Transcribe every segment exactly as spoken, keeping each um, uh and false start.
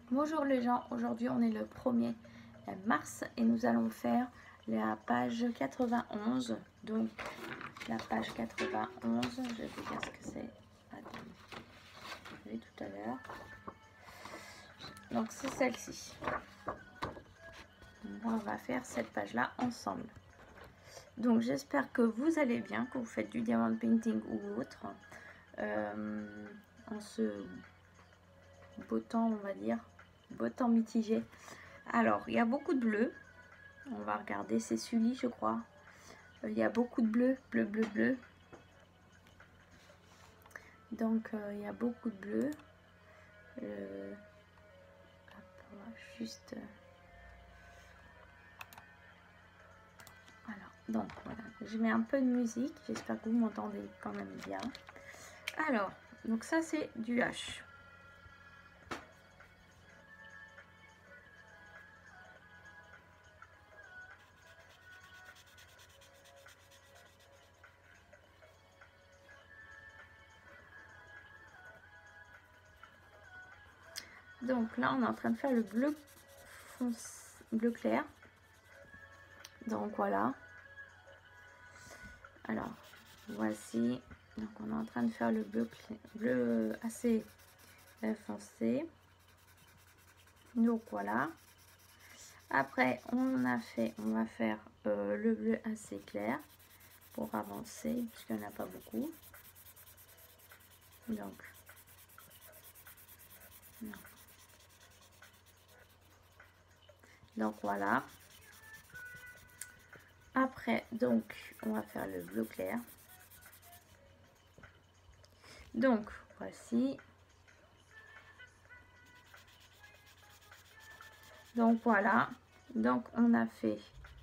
Bonjour les gens, aujourd'hui on est le premier mars et nous allons faire la page quatre-vingt-onze. Donc la page quatre-vingt-onze, je vais vous dire ce que c'est. Attendez, je l'ai tout à l'heure. Donc c'est celle-ci. On va faire cette page là ensemble. Donc j'espère que vous allez bien, que vous faites du diamond painting ou autre. Euh, en ce beau temps, on va dire, beau temps mitigé. Alors, il y a beaucoup de bleu. On va regarder, c'est Sully, je crois. Euh, il y a beaucoup de bleu, bleu, bleu, bleu. Donc, euh, il y a beaucoup de bleu. Euh, hop, on va juste... Alors, donc, voilà. Je mets un peu de musique. J'espère que vous m'entendez quand même bien. Alors, donc ça, c'est du H. Donc là, on est en train de faire le bleu foncé, bleu clair. Donc voilà. Alors, voici. Donc on est en train de faire le bleu, bleu assez foncé. Donc voilà. Après, on a fait, on va faire euh, le bleu assez clair pour avancer, puisqu'il n'y en a pas beaucoup. Donc, non. Donc voilà. Après, donc, on va faire le bleu clair. Donc, voici. Donc voilà. Donc, on a fait.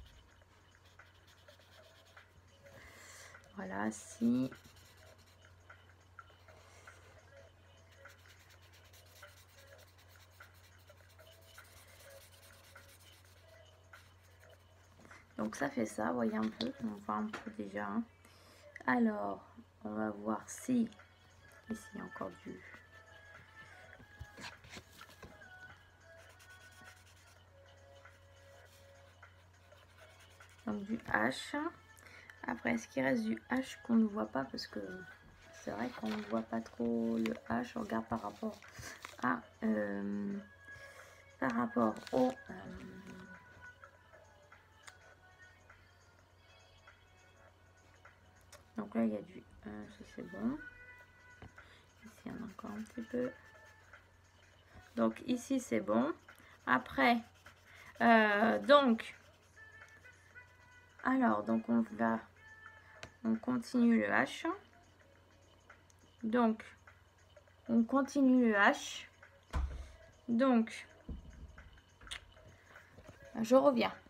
Voilà, si. Donc ça fait ça, voyez un peu, on voit un peu déjà. Hein. Alors, on va voir si, ici il y a encore du... Donc du H. Après, est-ce qu'il reste du H qu'on ne voit pas? Parce que c'est vrai qu'on ne voit pas trop le H. On regarde par rapport à... Euh, par rapport au... Euh, donc là, il y a du... Euh, ça c'est bon. Ici, il y en a encore un petit peu. Donc ici, c'est bon. Après, euh, donc... Alors, donc on va... On continue le H. Donc, on continue le H. Donc, je reviens.